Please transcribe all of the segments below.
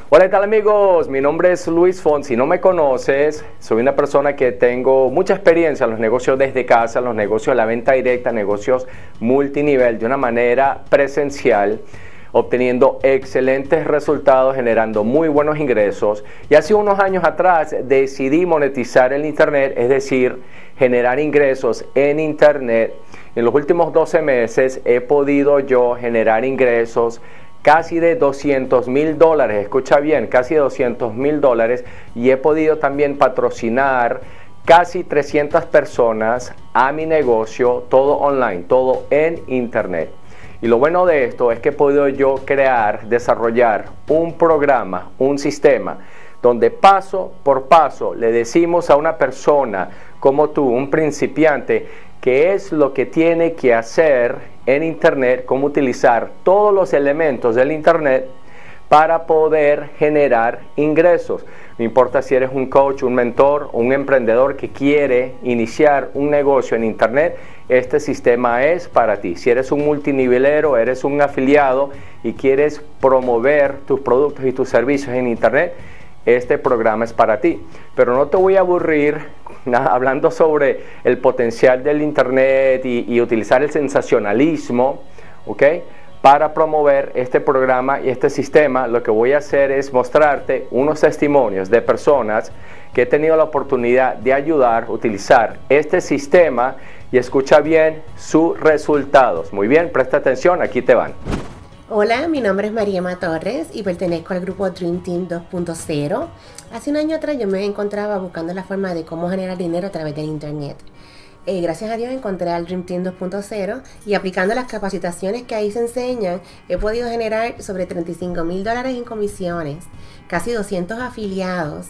Hola, ¿qué tal amigos? Mi nombre es Luis Font. Si no me conoces, soy una persona que tengo mucha experiencia en los negocios desde casa, en los negocios de la venta directa, negocios multinivel, de una manera presencial, obteniendo excelentes resultados, generando muy buenos ingresos. Y hace unos años atrás decidí monetizar el Internet, es decir, generar ingresos en Internet. En los últimos 12 meses he podido yo generar ingresos casi de $200,000, escucha bien, casi $200,000, y he podido también patrocinar casi 300 personas a mi negocio, todo online, todo en Internet. Y lo bueno de esto es que he podido yo crear, desarrollar un programa, un sistema, donde paso por paso le decimos a una persona como tú, un principiante, qué es lo que tiene que hacer en Internet, cómo utilizar todos los elementos del Internet para poder generar ingresos. No importa si eres un coach, un mentor o un emprendedor que quiere iniciar un negocio en Internet, este sistema es para ti. Si eres un multinivelero, eres un afiliado y quieres promover tus productos y tus servicios en Internet, este programa es para ti. Pero no te voy a aburrir hablando sobre el potencial del Internet y utilizar el sensacionalismo, ¿ok? Para promover este programa y este sistema. Lo que voy a hacer es mostrarte unos testimonios de personas que he tenido la oportunidad de ayudar a utilizar este sistema y escucha bien sus resultados. Muy bien, presta atención, aquí te van. Hola, mi nombre es Mariema Torres y pertenezco al grupo Dream Team 2.0. Hace un año atrás yo me encontraba buscando la forma de cómo generar dinero a través del Internet. Gracias a Dios encontré al Dream Team 2.0 y aplicando las capacitaciones que ahí se enseñan, he podido generar sobre $35,000 en comisiones, casi 200 afiliados.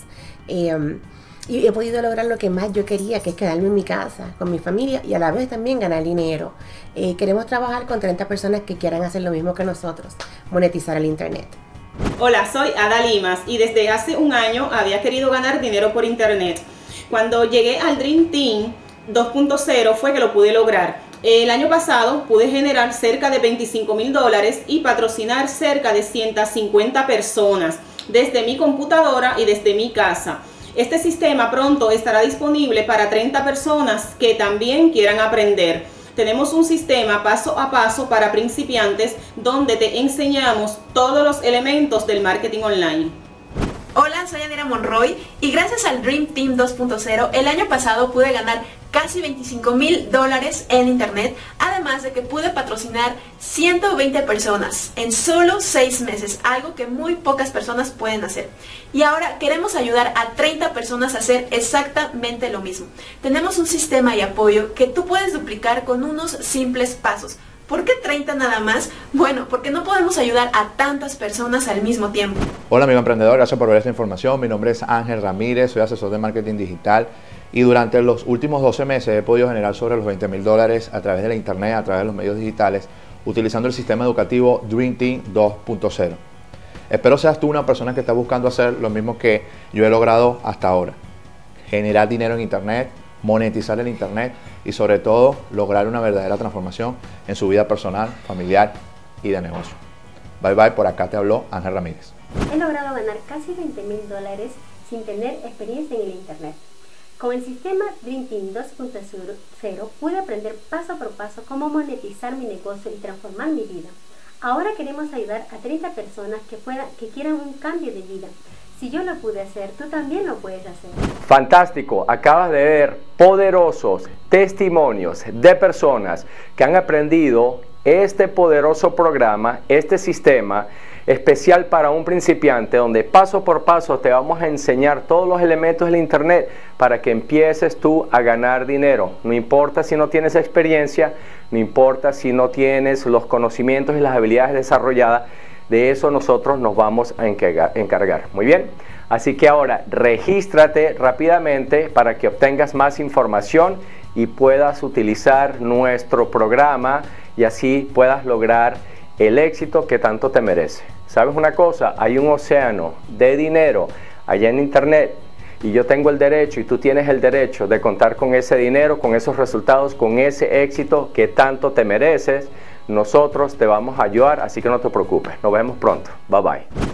Y he podido lograr lo que más yo quería, que es quedarme en mi casa, con mi familia y a la vez también ganar dinero. Queremos trabajar con 30 personas que quieran hacer lo mismo que nosotros, monetizar el Internet. Hola, soy Ada Limas y desde hace un año había querido ganar dinero por Internet. Cuando llegué al Dream Team 2.0 fue que lo pude lograr. El año pasado pude generar cerca de $25,000 y patrocinar cerca de 150 personas desde mi computadora y desde mi casa. Este sistema pronto estará disponible para 30 personas que también quieran aprender. Tenemos un sistema paso a paso para principiantes donde te enseñamos todos los elementos del marketing online. Hola, soy Adira Monroy y gracias al Dream Team 2.0 el año pasado pude ganar casi $25,000 en Internet, además de que pude patrocinar 120 personas en solo 6 meses, algo que muy pocas personas pueden hacer. Y ahora queremos ayudar a 30 personas a hacer exactamente lo mismo. Tenemos un sistema y apoyo que tú puedes duplicar con unos simples pasos. ¿Por qué 30 nada más? Bueno, porque no podemos ayudar a tantas personas al mismo tiempo. Hola amigo emprendedor, gracias por ver esta información. Mi nombre es Ángel Ramírez, soy asesor de marketing digital y durante los últimos 12 meses he podido generar sobre los $20,000 a través de la internet, a través de los medios digitales, utilizando el sistema educativo Dream Team 2.0. Espero seas tú una persona que está buscando hacer lo mismo que yo he logrado hasta ahora. Generar dinero en Internet, monetizar el Internet y sobre todo lograr una verdadera transformación en su vida personal, familiar y de negocio. Bye bye, por acá te habló Ángel Ramírez. He logrado ganar casi $20,000 sin tener experiencia en el Internet. Con el sistema Dream Team 2.0 pude aprender paso por paso cómo monetizar mi negocio y transformar mi vida. Ahora queremos ayudar a 30 personas que quieran un cambio de vida. Si yo lo pude hacer, tú también lo puedes hacer. Fantástico, acabas de ver poderosos testimonios de personas que han aprendido este poderoso programa, este sistema especial para un principiante, donde paso por paso te vamos a enseñar todos los elementos del Internet para que empieces tú a ganar dinero. No importa si no tienes experiencia, no importa si no tienes los conocimientos y las habilidades desarrolladas, de eso nosotros nos vamos a encargar. Muy bien, así que ahora regístrate rápidamente para que obtengas más información y puedas utilizar nuestro programa y así puedas lograr el éxito que tanto te merece. ¿Sabes una cosa? Hay un océano de dinero allá en Internet y yo tengo el derecho y tú tienes el derecho de contar con ese dinero, con esos resultados, con ese éxito que tanto te mereces. Nosotros te vamos a ayudar, así que no te preocupes. Nos vemos pronto. Bye bye.